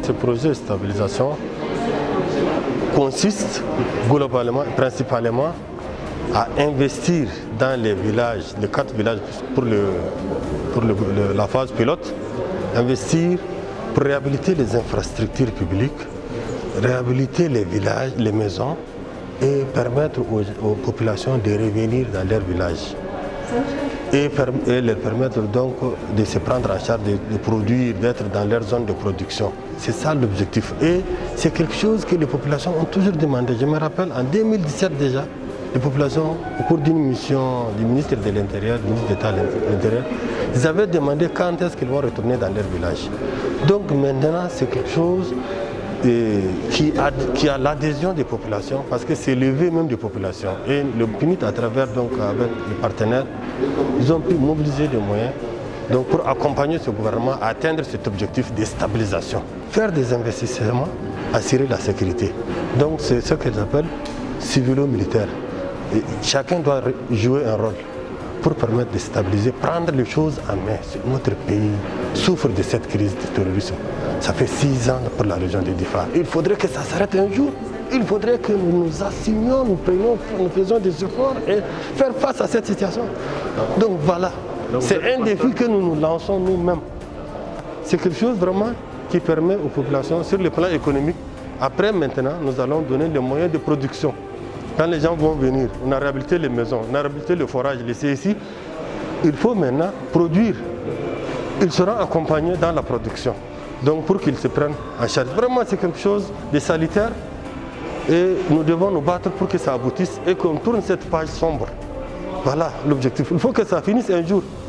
ce projet de stabilisation consiste globalement, principalement, à investir dans les villages, les 4 villages pour la phase pilote, investir pour réhabiliter les infrastructures publiques, réhabiliter les villages, les maisons et permettre aux populations de revenir dans leurs villages. Et leur permettre donc de se prendre en charge, de produire, d'être dans leur zone de production. C'est ça l'objectif. Et c'est quelque chose que les populations ont toujours demandé. Je me rappelle, en 2017 déjà, les populations, au cours d'une mission du ministre de l'Intérieur, du ministre d'État de l'Intérieur, ils avaient demandé quand est-ce qu'ils vont retourner dans leur village. Donc maintenant, c'est quelque chose qui a l'adhésion des populations, parce que c'est l'éveil même des populations. Et le PNUD, à travers donc avec les partenaires, ils ont pu mobiliser des moyens donc, pour accompagner ce gouvernement à atteindre cet objectif de stabilisation. Faire des investissements, assurer la sécurité. Donc c'est ce que j'appelle civilo-militaire. Chacun doit jouer un rôle pour permettre de stabiliser, prendre les choses en main. Notre pays souffre de cette crise du terrorisme. Ça fait 6 ans pour la région de Difa. Il faudrait que ça s'arrête un jour. Il faudrait que nous nous assumions, nous faisions des efforts et faire face à cette situation. Donc voilà, c'est un défi que nous nous lançons nous-mêmes. C'est quelque chose vraiment qui permet aux populations, sur le plan économique, après maintenant, nous allons donner les moyens de production. Quand les gens vont venir, on a réhabilité les maisons, on a réhabilité le forage, les CSI, il faut maintenant produire. Ils seront accompagnés dans la production. Donc pour qu'ils se prennent en charge. Vraiment, c'est quelque chose de salutaire et nous devons nous battre pour que ça aboutisse et qu'on tourne cette page sombre. Voilà l'objectif. Il faut que ça finisse un jour.